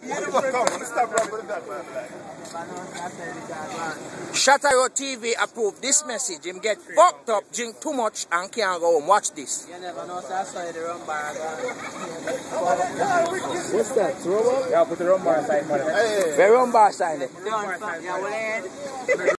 Shotaroad TV approved this message. Him get fucked up, drink too much, and can't go home. Watch this. You never know, so I saw the rum bar. What's that? Throw up? Yeah, put the rum bar aside, man. Where rum bar sign it? Yeah, well,